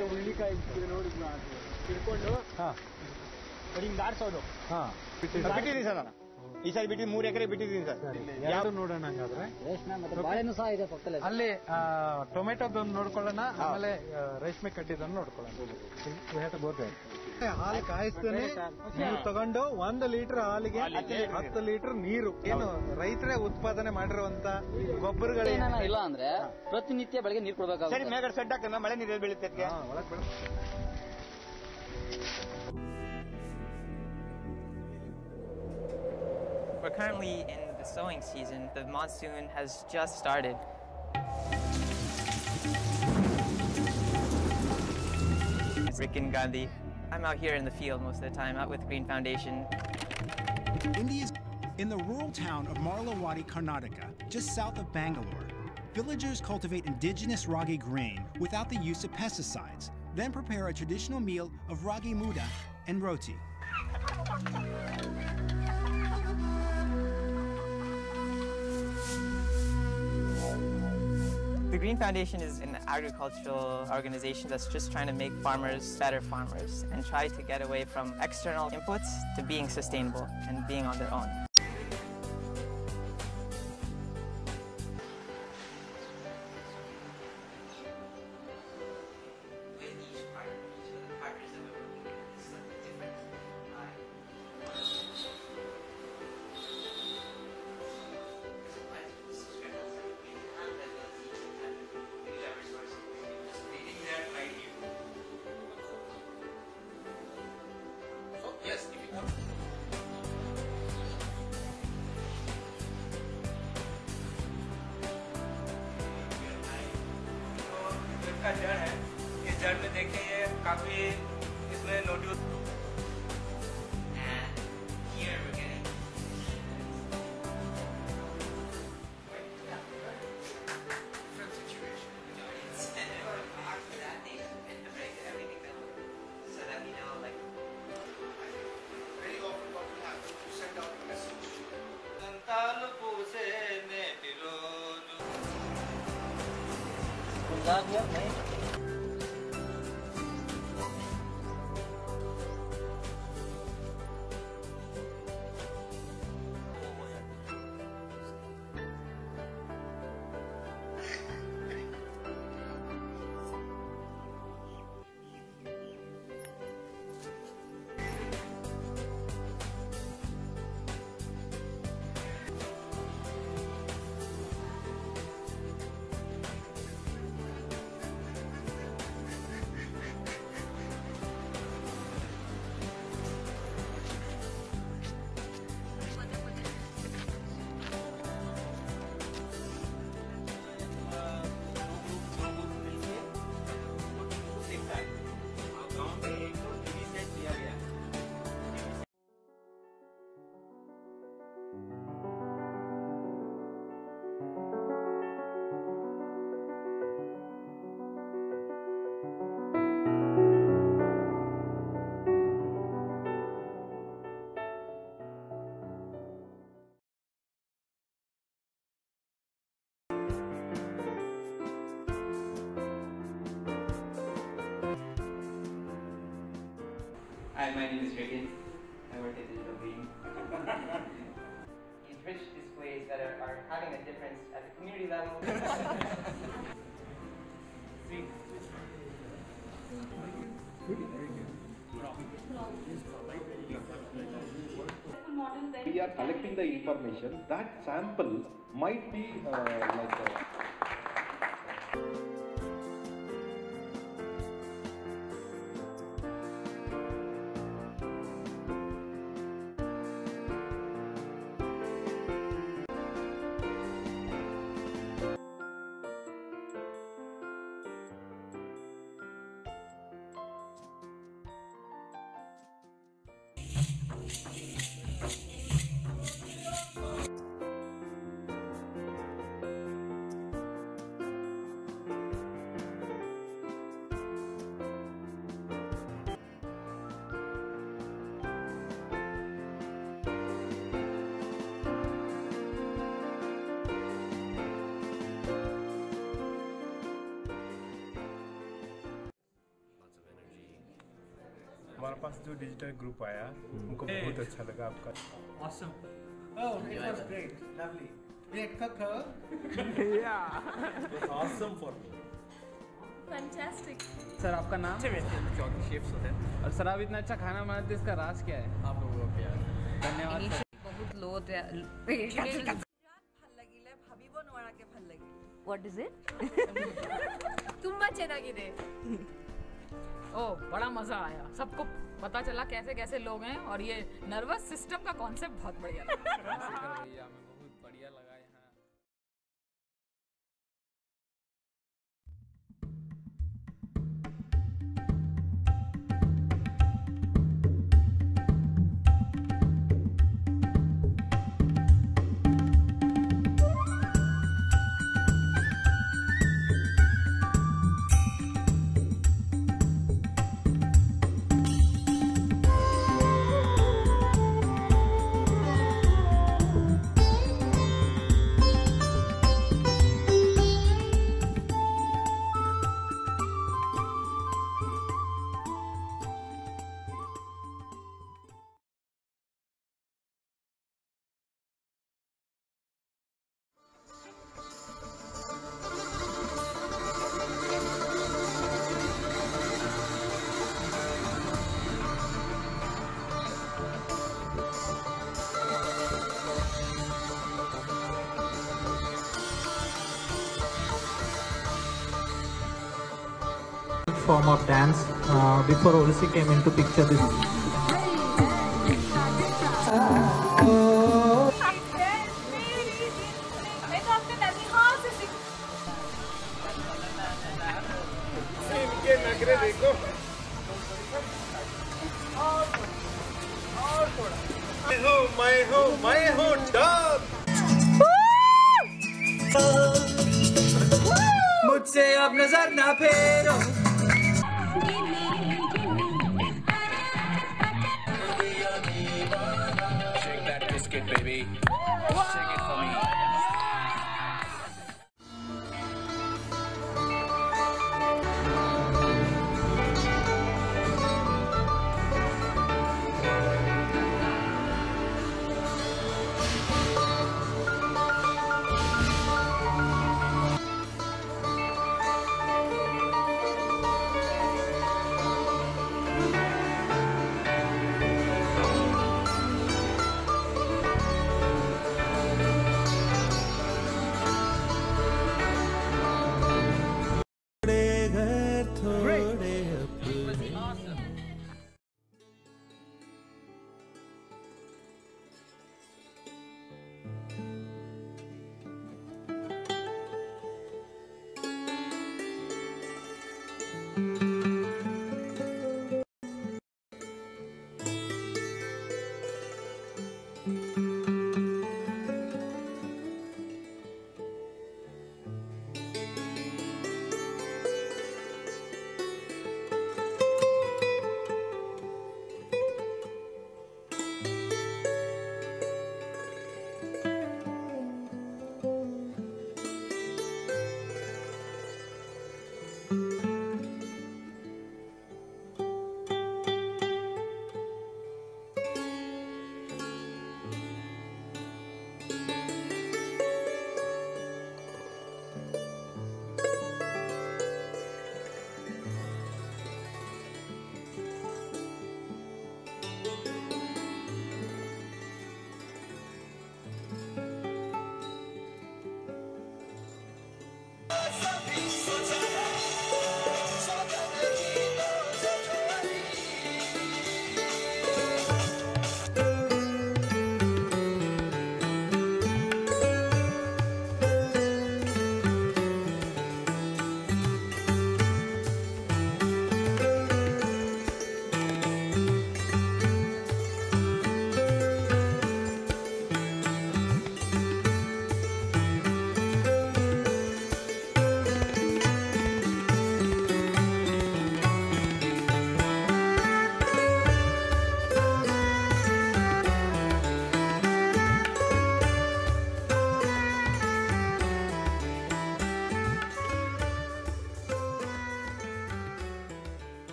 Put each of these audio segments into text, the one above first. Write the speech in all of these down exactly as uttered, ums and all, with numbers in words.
ಹುಳ್ಳಿಕಾಯಿ ತಿಳ್ಕೊಂಡು ಹಿಂಗ್ ದಾಡ್ಸೋದು. ಬಿಟ್ಟಿದ್ದೀನಿ ಸರ್ ನಾನು ಈ ಸಾರಿ ಬಿಟ್ಟಿದ್ದು ಮೂರು ಎಕರೆ ಬಿಟ್ಟಿದ್ದೀನಿ ಸರ್. ಯಾರು ನೋಡೋಣ ಹಂಗಾದ್ರೆ ಬಾಳೆನೂ ಸಹ ಇದೆ ಪಕ್ಕದಲ್ಲಿ. ಅಲ್ಲಿ ಟೊಮೆಟೊದೊಂದು ನೋಡ್ಕೊಳ್ಳೋಣ, ಆಮೇಲೆ ರೇಷ್ಮೆ ಕಟ್ಟಿದ್ದನ್ನು ನೋಡ್ಕೊಳ್ಳೋಣ. ಹಾಲು ಕಾಯಿಸ್ತಾನೆ ನೀವು ತಗೊಂಡು ಒಂದು ಲೀಟರ್ ಹಾಲಿಗೆ ಹತ್ತು ಲೀಟರ್ ನೀರು. ಏನು ರೈತರೇ ಉತ್ಪಾದನೆ ಮಾಡಿರುವಂತ ಗೊಬ್ಬರಗಳೇನ ಇಲ್ಲ ಅಂದ್ರೆ ಪ್ರತಿನಿತ್ಯ ಬೆಳಗ್ಗೆ ನೀರು ಕೊಡ್ಬೇಕಾಗುತ್ತೆ. ಸರಿ, ಮೇಗಡೆ ಸೆಡ್ ಹಾಕ, ಮಳೆ ನೀರು ಬೀಳುತ್ತೆ. We're currently in the sowing season. The monsoon has just started. It's Rikin Gandhi. I'm out here in the field most of the time, out with Green Foundation. India's in the rural town of Marlawadi, Karnataka, just south of Bangalore. Villagers cultivate indigenous ragi grain without the use of pesticides, then prepare a traditional meal of ragi muda and roti. The Green Foundation is an agricultural organization that's just trying to make farmers better farmers and try to get away from external inputs to being sustainable and being on their own. का जड़ है, इस जड़ में देखें ये काफी इसमें nodule Hi, my name is Rikin. I work at Digital Green. These rich displays that are, are having a difference at the community level. We are collecting the information. That sample might be uh, like a पास जो digital group आया उनको बहुत अच्छा लगा आपका. Awesome. Oh, it was great. Lovely. Great cook. Yeah. It was awesome for me. Fantastic. Sir आपका नाम? शेफ होते हैं. और सर आप इतना अच्छा खाना बनाते इसका राज क्या है? आप लोगों का प्यार. धन्यवाद सर. बहुत लो What is it? ತುಂಬಾ ಚೆನ್ನಾಗಿದೆ. ओ बड़ा मजा आया. सबको पता चला कैसे कैसे लोग हैं और ये नर्वस सिस्टम का कॉन्सेप्ट बहुत बढ़िया लगा. भैया हमें बहुत बढ़िया लगा यहाँ. Form of dance uh, before Odissi came into picture. This मैं हूँ मैं हूँ डॉग. मुझसे अब नजर ना फेरो. Shake that biscuit, baby. Shake it for me.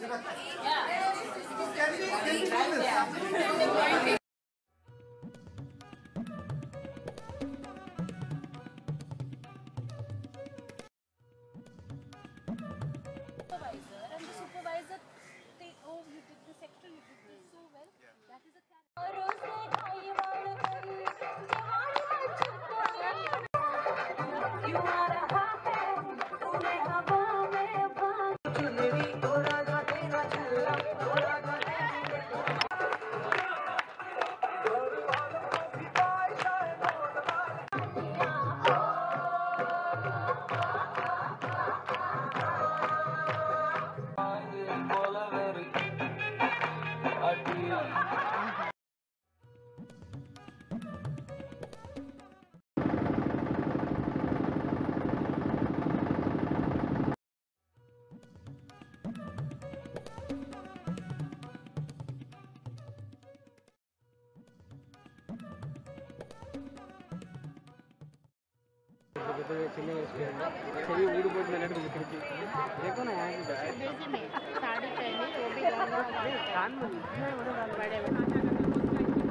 देखो ना यहाँ की साड़ी पहनी वो भी